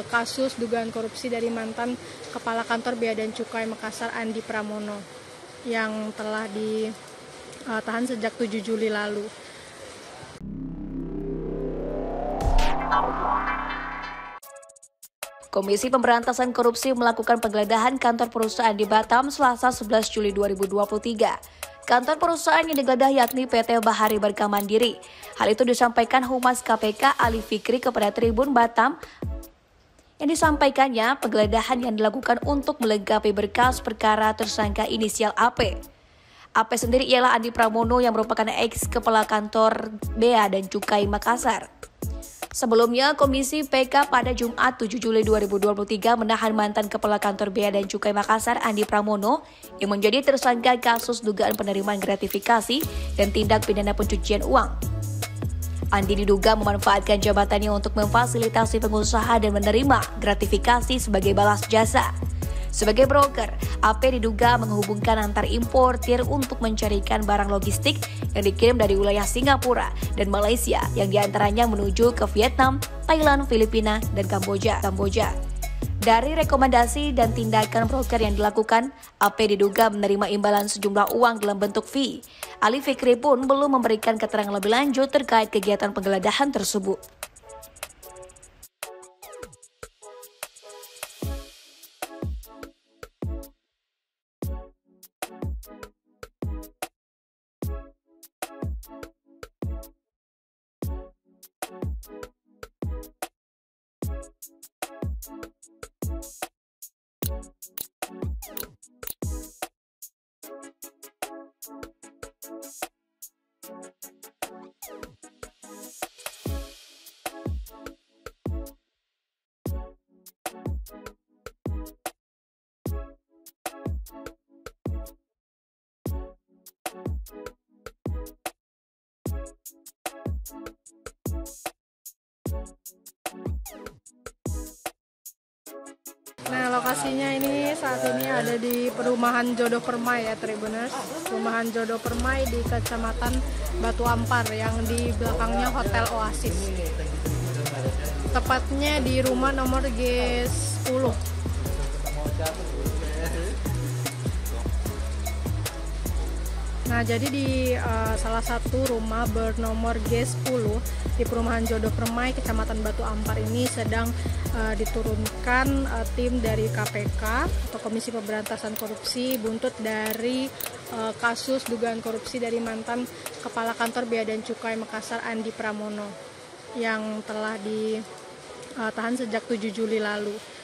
kasus dugaan korupsi dari mantan Kepala Kantor Bea dan Cukai Makassar Andi Pramono yang telah ditahan sejak 7 Juli lalu. Komisi Pemberantasan Korupsi melakukan penggeledahan kantor perusahaan di Batam Selasa 11 Juli 2023. Kantor perusahaan yang digeledah yakni PT Bahari Berkah Mandiri. Hal itu disampaikan Humas KPK Ali Fikri kepada Tribun Batam. Yang disampaikannya, penggeledahan yang dilakukan untuk melengkapi berkas perkara tersangka inisial AP. AP sendiri ialah Andi Pramono yang merupakan ex-kepala kantor Bea dan Cukai Makassar. Sebelumnya, Komisi PK pada Jumat 7 Juli 2023 menahan mantan Kepala Kantor Bea dan Cukai Makassar Andi Pramono yang menjadi tersangka kasus dugaan penerimaan gratifikasi dan tindak pidana pencucian uang. Andi diduga memanfaatkan jabatannya untuk memfasilitasi pengusaha dan menerima gratifikasi sebagai balas jasa. Sebagai broker, AP diduga menghubungkan antar importir untuk mencarikan barang logistik yang dikirim dari wilayah Singapura dan Malaysia yang diantaranya menuju ke Vietnam, Thailand, Filipina, dan Kamboja. Dari rekomendasi dan tindakan broker yang dilakukan, AP diduga menerima imbalan sejumlah uang dalam bentuk fee. Ali Fikri pun belum memberikan keterangan lebih lanjut terkait kegiatan penggeledahan tersebut. Nah, lokasinya ini saat ini ada di Perumahan Jodoh Permai ya, Tribuners. Perumahan Jodoh Permai di Kecamatan Batu Ampar yang di belakangnya Hotel Oasis. Tepatnya di rumah nomor G10. Nah, jadi di salah satu rumah bernomor G10 di Perumahan Jodoh Permai, Kecamatan Batu Ampar ini sedang diturunkan tim dari KPK atau Komisi Pemberantasan Korupsi buntut dari kasus dugaan korupsi dari mantan Kepala Kantor Bea dan Cukai Makassar Andi Pramono yang telah ditahan sejak 7 Juli lalu.